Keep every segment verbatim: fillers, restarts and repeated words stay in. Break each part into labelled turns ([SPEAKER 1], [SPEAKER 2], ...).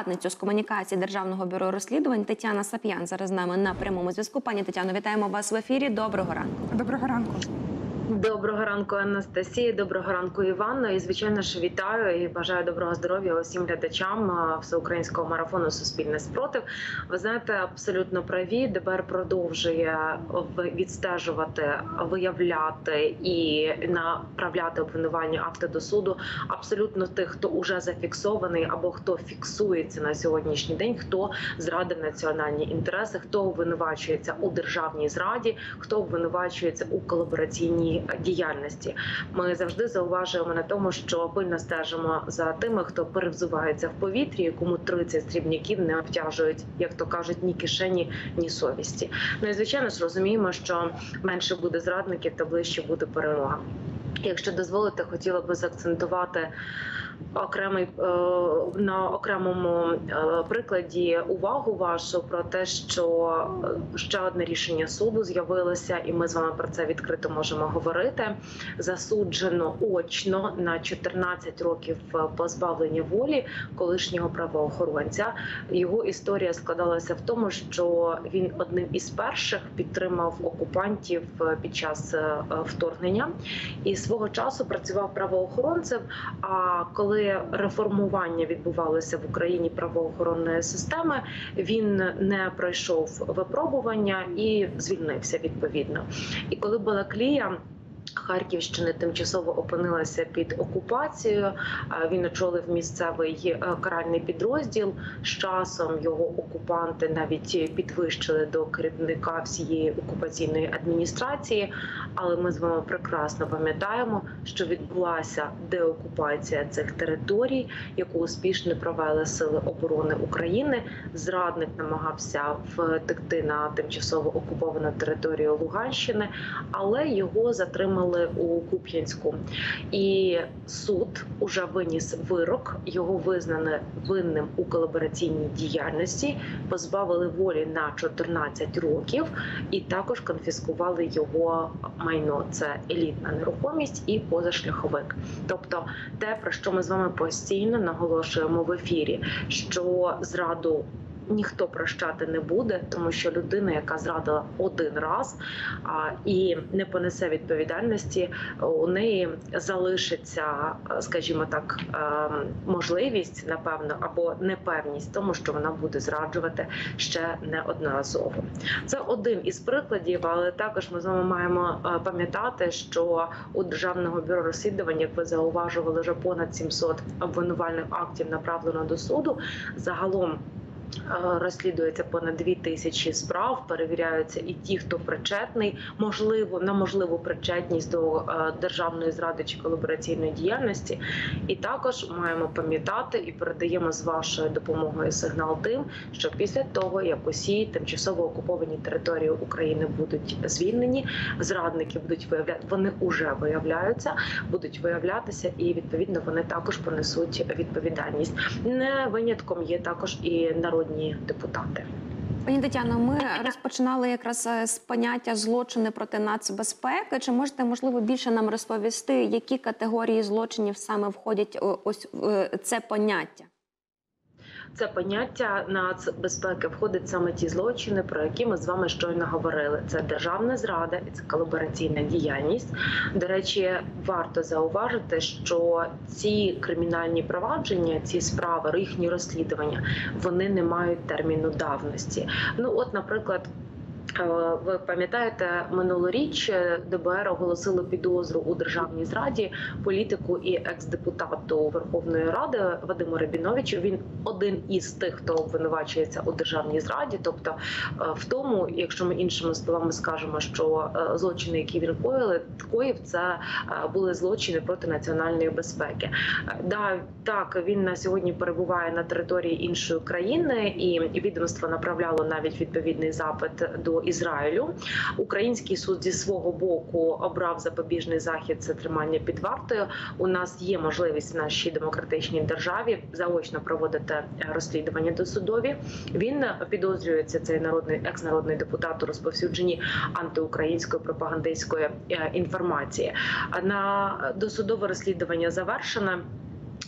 [SPEAKER 1] радницю з комунікації Державного бюро розслідувань Тетяна Сап'ян зараз з нами на прямому зв'язку. Пані Тетяно, вітаємо вас в ефірі. Доброго ранку.
[SPEAKER 2] Доброго ранку.
[SPEAKER 3] Доброго ранку, Анастасія, доброго ранку, Іванна. І, звичайно ж, вітаю і бажаю доброго здоров'я усім глядачам всеукраїнського марафону «Суспільне спротив». Ви знаєте, абсолютно праві. ДБР продовжує відстежувати, виявляти і направляти обвинувальні акти до суду абсолютно тих, хто уже зафіксований або хто фіксується на сьогоднішній день, хто зрадив національні інтереси, хто обвинувачується у державній зраді, хто обвинувачується у колабораційній діяльності. Ми завжди зауважуємо на тому, що пильно стежимо за тими, хто перевзувається в повітрі, кому тридцять срібняків не обтяжують, як то кажуть, ні кишені, ні совісті. Ну і звичайно ж розуміємо, що менше буде зрадників, та ближче буде перемога. Якщо дозволите, хотіла би заакцентувати окремий на окремому прикладі увагу вашу про те, що ще одне рішення суду з'явилося, і ми з вами про це відкрито можемо говорити. Засуджено очно на чотирнадцять років позбавлення волі колишнього правоохоронця. Його історія складалася в тому, що він одним із перших підтримав окупантів під час вторгнення і свого часу працював правоохоронцем. А коли Коли реформування відбувалося в Україні правоохоронної системи, він не пройшов випробування і звільнився відповідно. І коли Балаклія Харківщини тимчасово опинилася під окупацією, він очолив місцевий каральний підрозділ. З часом його окупанти навіть підвищили до керівника всієї окупаційної адміністрації. Але ми з вами прекрасно пам'ятаємо, що відбулася деокупація цих територій, яку успішно провели Сили оборони України. Зрадник намагався втекти на тимчасово окуповану територію Луганщини, але його затримали у Куп'янську. І суд уже виніс вирок, його визнано винним у колабораційній діяльності, позбавили волі на чотирнадцять років і також конфіскували його майно. Це елітна нерухомість і позашляховик. Тобто те, про що ми з вами постійно наголошуємо в ефірі, що зраду ніхто прощати не буде, тому що людина, яка зрадила один раз а, і не понесе відповідальності, у неї залишиться, скажімо так, можливість, напевно, або непевність в тому, що вона буде зраджувати ще неодноразово. Це один із прикладів, але також ми з вами маємо пам'ятати, що у Державного бюро розслідувань, як ви зауважували, вже понад сімсот обвинувальних актів направлено до суду. Загалом розслідується понад дві тисячі справ, перевіряються і ті, хто причетний, можливо, на можливу причетність до державної зради чи колабораційної діяльності. І також маємо пам'ятати і передаємо з вашою допомогою сигнал тим, що після того, як усі тимчасово окуповані території України будуть звільнені, зрадники будуть виявляти, вони вже виявляються, будуть виявлятися і, відповідно, вони також понесуть відповідальність. Не винятком є також і народні депутати.
[SPEAKER 1] Пані Тетяно, ми розпочинали якраз з поняття злочини проти нацбезпеки. Чи можете, можливо, більше нам розповісти, які категорії злочинів саме входять ось в це поняття?
[SPEAKER 3] Це поняття нацбезпеки входить саме ті злочини, про які ми з вами щойно говорили. Це державна зрада і це колабораційна діяльність. До речі, варто зауважити, що ці кримінальні провадження, ці справи, їхні розслідування, вони не мають терміну давності. Ну от, наприклад, ви пам'ятаєте, минулоріч ДБР оголосило підозру у державній зраді політику і екс-депутату Верховної Ради Вадиму Рабіновичу. Він один із тих, хто обвинувачується у державній зраді, тобто в тому, якщо ми іншими словами скажемо, що злочини, які він коїли, коїв, це були злочини проти національної безпеки. Да, так, він на сьогодні перебуває на території іншої країни, і відомство направляло навіть відповідний запит до Ізраїлю. Український суд зі свого боку обрав запобіжний захід – це тримання під вартою. У нас є можливість в нашій демократичній державі заочно проводити розслідування досудові. Він підозрюється, цей народний екс-народний депутат, у розповсюдженні антиукраїнської пропагандистської інформації. На досудове розслідування завершено.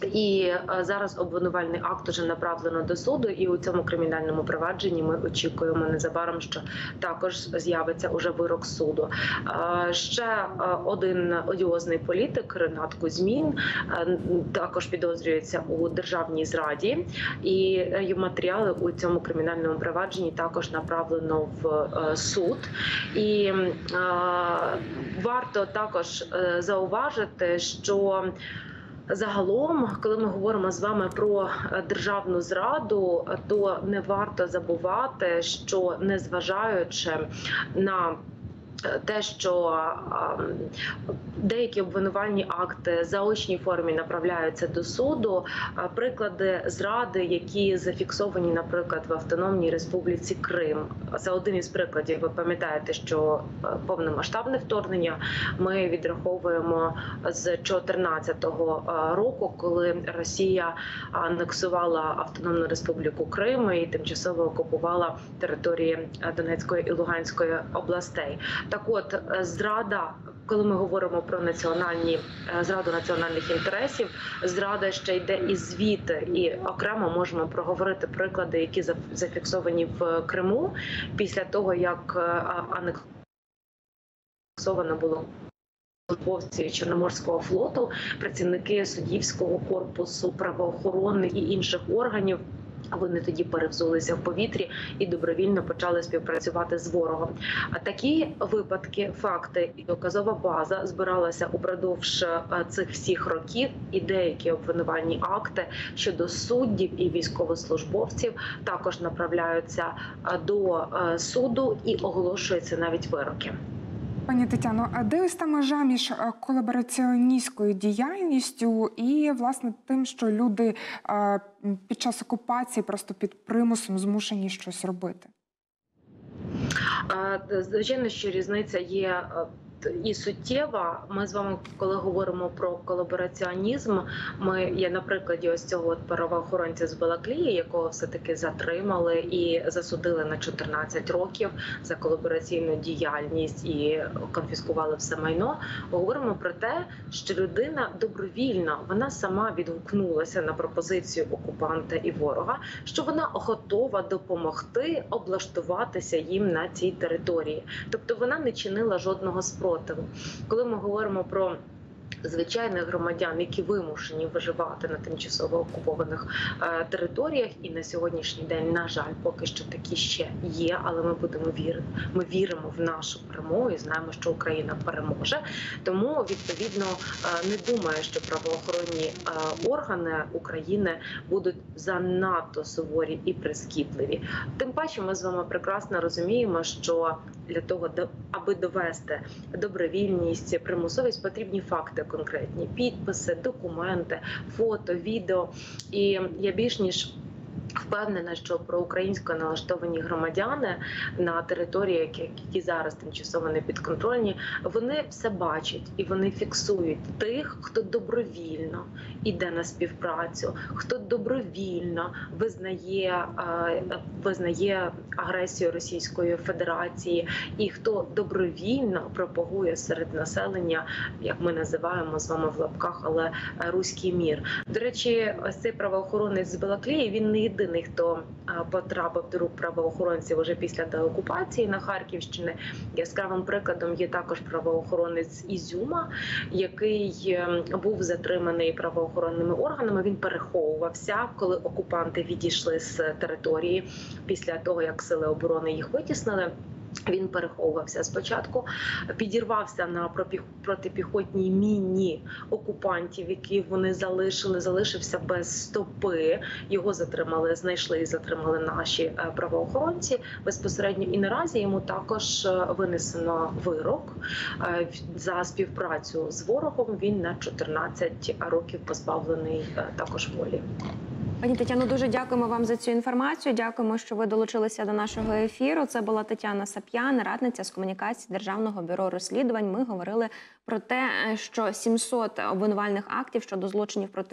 [SPEAKER 3] І е, зараз обвинувальний акт уже направлено до суду, і у цьому кримінальному провадженні ми очікуємо незабаром, що також з'явиться уже вирок суду. Е, Ще е, один одіозний політик Ренат Кузьмін е, також підозрюється у державній зраді, і е, матеріали у цьому кримінальному провадженні також направлено в е, суд. І е, варто також е, зауважити, що загалом, коли ми говоримо з вами про державну зраду, то не варто забувати, що незважаючи на те, що деякі обвинувальні акти в заочній формі направляються до суду, приклади зради, які зафіксовані, наприклад, в Автономній Республіці Крим. Це один із прикладів. Ви пам'ятаєте, що повномасштабне вторгнення ми відраховуємо з чотирнадцятого року, коли Росія анексувала Автономну Республіку Крим і тимчасово окупувала території Донецької і Луганської областей. Так от, зрада, коли ми говоримо про національні зраду національних інтересів, зрада ще йде і звідти, і окремо можемо проговорити приклади, які зафіксовані в Криму після того, як анексовано було службовці Чорноморського флоту, працівники суддівського корпусу, правоохоронних і інших органів. Вони тоді перевзулися в повітрі і добровільно почали співпрацювати з ворогом. А такі випадки, факти і доказова база збиралася упродовж цих всіх років, і деякі обвинувальні акти щодо суддів і військовослужбовців також направляються до суду і оголошуються навіть вироки.
[SPEAKER 2] Пані Тетяно, а де ось та межа між колабораціоністською діяльністю і, власне, тим, що люди під час окупації просто під примусом змушені щось робити?
[SPEAKER 3] Звичайно, що різниця є і суттєва. Ми з вами, коли говоримо про колабораціонізм, ми є на прикладі ось цього от правоохоронця з Балаклії, якого все-таки затримали і засудили на чотирнадцять років за колабораційну діяльність і конфіскували все майно. Говоримо про те, що людина добровільно, вона сама відгукнулася на пропозицію окупанта і ворога, що вона готова допомогти облаштуватися їм на цій території. Тобто вона не чинила жодного спротиву. Коли ми говоримо про звичайних громадян, які вимушені виживати на тимчасово окупованих е, територіях, і на сьогоднішній день, на жаль, поки що такі ще є, але ми будемо вірити. Ми віримо в нашу перемогу і знаємо, що Україна переможе. Тому, відповідно, е, не думаю, що правоохоронні е, органи України будуть занадто суворі і прискіпливі. Тим паче, ми з вами прекрасно розуміємо, що для того, аби довести добровільність, примусовість, потрібні факти конкретні, підписи, документи, фото, відео. І я більш ніж впевнена, що проукраїнсько налаштовані громадяни на території, які зараз тимчасово не підконтрольні, вони все бачать і вони фіксують тих, хто добровільно іде на співпрацю, хто добровільно визнає, визнає агресію Російської Федерації і хто добровільно пропагує серед населення, як ми називаємо з вами в лапках, але руський мір. До речі, ось цей правоохоронець з Балаклії, він не єдиний, хто потрапив до рук правоохоронців уже після деокупації на Харківщині. Яскравим прикладом є також правоохоронець з Ізюма, який був затриманий правоохоронними органами. Він переховувався, коли окупанти відійшли з території після того, як сили оборони їх витіснили. Він переховувався спочатку, підірвався на протипіхотній міні окупантів, які вони залишили, залишився без стопи. Його затримали, знайшли і затримали наші правоохоронці безпосередньо. І наразі йому також винесено вирок за співпрацю з ворогом. Він на чотирнадцять років позбавлений також волі.
[SPEAKER 1] Пані Тетяно, дуже дякуємо вам за цю інформацію. Дякуємо, що ви долучилися до нашого ефіру. Це була Тетяна Сап'ян, радниця з комунікації Державного бюро розслідувань. Ми говорили про те, що сімсот обвинувальних актів щодо злочинів проти